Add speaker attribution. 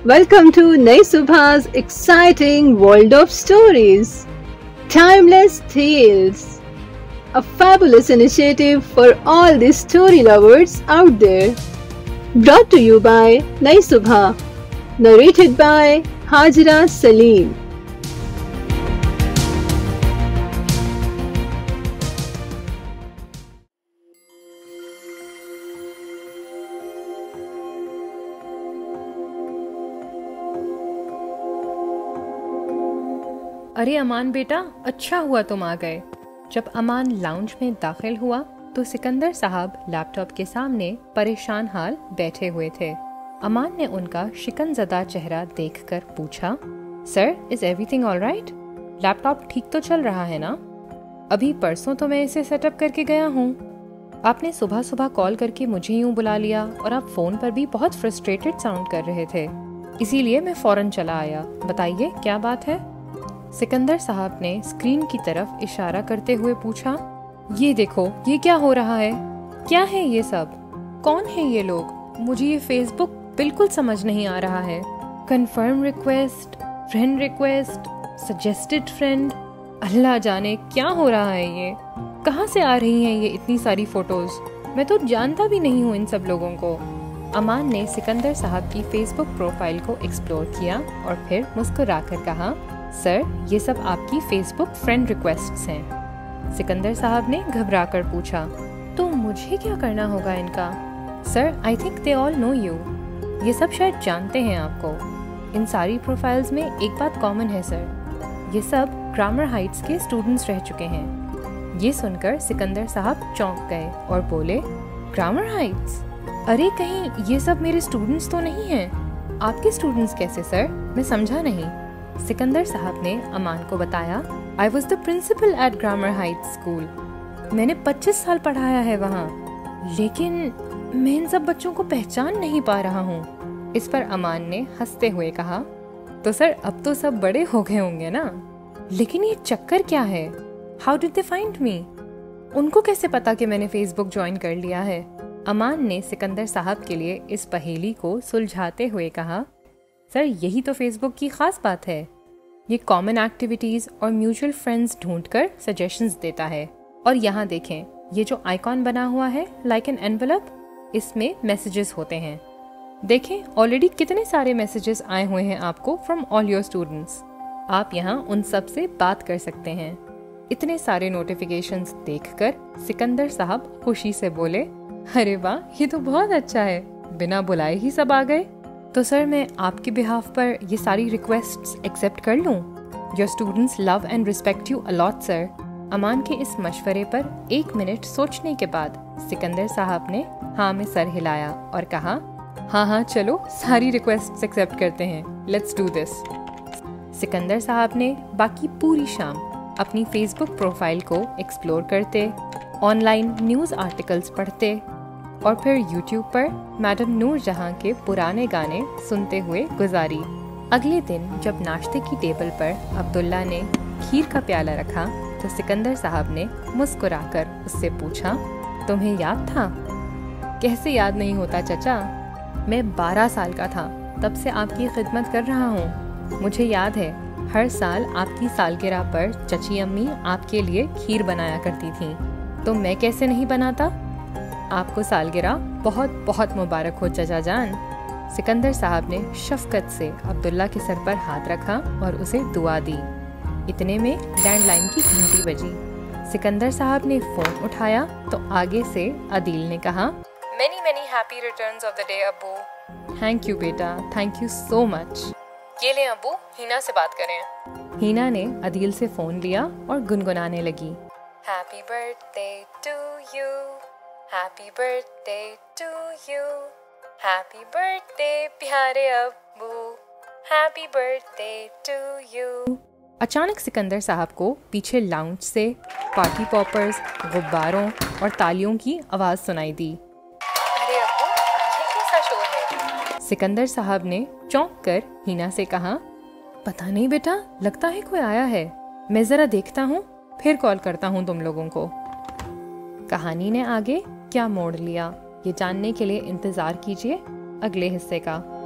Speaker 1: Welcome to Nai Subha's exciting world of stories. Timeless Tales. A fabulous initiative for all the story lovers out there. Brought to you by Nai Subha. Narrated by Hajra Salim.
Speaker 2: अरे अमान बेटा, अच्छा हुआ तुम आ गए। जब अमान lounge में दाखिल हुआ तो सिकंदर साहब लैपटॉप के सामने परेशान हाल बैठे हुए थे। अमान ने उनका शिकनज़दा चेहरा देखकर पूछा, sir is everything alright? Laptop ठीक तो चल रहा है ना? अभी परसों तो मैं इसे सेटअप करके गया हूँ। आपने सुबह सुबह कॉल करके मुझे यूँ बुला लिया और आप फोन पर भी बहुत फ्रस्ट्रेटेड साउंड कर रहे थे, इसीलिए मैं फौरन चला आया। बताइए क्या बात है? सिकंदर साहब ने स्क्रीन की तरफ इशारा करते हुए पूछा, ये देखो ये क्या हो रहा है? क्या है ये सब? कौन है ये लोग? मुझे ये फेसबुक बिल्कुल समझ नहीं आ रहा है। Confirm request, friend request, suggested friend, अल्लाह जाने क्या हो रहा है ये। कहाँ से आ रही हैं ये इतनी सारी फोटोज? मैं तो जानता भी नहीं हूँ इन सब लोगों को। अमान ने सिकंदर साहब की फेसबुक प्रोफाइल को एक्सप्लोर किया और फिर मुस्कुराकर कहा, सर ये सब आपकी फेसबुक फ्रेंड रिक्वेस्ट्स हैं। सिकंदर साहब ने घबराकर पूछा, तो मुझे क्या करना होगा इनका? Sir I think they all know you. ये सब शायद जानते हैं आपको। इन सारी प्रोफाइल्स में एक बात कॉमन है सर, ये सब ग्रामर हाइट्स के स्टूडेंट्स रह चुके हैं। ये सुनकर सिकंदर साहब चौंक गए और बोले, ग्रामर हाइट्स? अरे कहीं ये सब मेरे स्टूडेंट्स तो नहीं हैं? आपके स्टूडेंट्स कैसे सर? मैं समझा नहीं। सिकंदर साहब ने अमान को बताया, I was the principal at Grammar Heights School. मैंने 25 साल पढ़ाया है वहाँ, लेकिन मैं इन सब बच्चों को पहचान नहीं पा रहा हूँ। इस पर अमान ने हंसते हुए कहा, तो सर अब तो सब बड़े हो गए होंगे ना, लेकिन ये चक्कर क्या है? How did they find me? उनको कैसे पता कि मैंने फेसबुक ज्वाइन कर लिया है? अमान ने सिकंदर साहब के लिए इस पहेली को सुलझाते हुए कहा, सर यही तो फेसबुक की खास बात है। ये कॉमन एक्टिविटीज और म्यूचुअल फ्रेंड्स ढूंढकर सजेशंस देता है। और यहाँ देखें, ये जो आइकॉन बना हुआ है लाइक एन एनवेलप, इसमें मैसेजेस होते हैं। देखें ऑलरेडी कितने सारे मैसेजेस आए हुए हैं आपको फ्रॉम ऑल योर स्टूडेंट्स। आप यहाँ उन सब से बात कर सकते हैं। इतने सारे नोटिफिकेशंस देखकर सिकंदर साहब खुशी से बोले, अरे वाह ये तो बहुत अच्छा है, बिना बुलाए ही सब आ गए। तो सर मैं आपके बिहाफ पर ये सारी रिक्वेस्ट्स एक्सेप्ट कर लूँ? Your students love and respect you a lot sir. Aman के इस मशवरे पर 1 मिनट सोचने के बाद सिकंदर साहब ने हाँ में सर हिलाया और कहा, हाँ चलो सारी रिक्वेस्ट्स एक्सेप्ट करते हैं, लेट्स डू दिस। सिकंदर साहब ने बाकी पूरी शाम अपनी फेसबुक प्रोफाइल को एक्सप्लोर करते, ऑनलाइन न्यूज़ आर्टिकल्स पढ़ते और फिर यूट्यूब पर मैडम नूर जहां के पुराने गाने सुनते हुए गुजारी। अगले दिन जब नाश्ते की टेबल पर अब्दुल्ला ने खीर का प्याला रखा तो सिकंदर साहब ने मुस्कुराकर उससे पूछा, तुम्हें याद था? कैसे याद नहीं होता चचा, मैं 12 साल का था तब से आपकी खिदमत कर रहा हूँ। मुझे याद है हर साल आपकी सालगिरह पर चची अम्मी आपके लिए खीर बनाया करती थी, तो मैं कैसे नहीं बनाता। आपको सालगिरह बहुत बहुत मुबारक हो चचा जान। सिकंदर साहब ने शफकत से अब्दुल्ला के सर पर हाथ रखा और उसे दुआ दी। इतने में लैंडलाइन की घंटी बजी। सिकंदर साहब ने फोन उठाया तो आगे से अदील ने कहा, many many happy returns of the day अब्बू। थैंक यू बेटा, थैंक यू सो मच। ये ले अब्बू, हीना से बात करें। हीना ने अदील से फोन लिया और गुनगुनाने लगी, happy birthday to you, happy birthday to you, happy birthday प्यारे अब्बू, हैप्पी बर्थडे टू यू। अचानक सिकंदर साहब को पीछे लाउंज से पार्टी पॉपर्स, गुब्बारों और तालियों की आवाज सुनाई दी। अरे अब्बू ये कैसा शोर है? सिकंदर साहब ने चौंक कर हीना से कहा, पता नहीं बेटा, लगता है कोई आया है, मैं जरा देखता हूँ, फिर कॉल करता हूँ तुम लोगों को। कहानी ने आगे क्या मोड़ लिया, ये जानने के लिए इंतजार कीजिए अगले हिस्से का।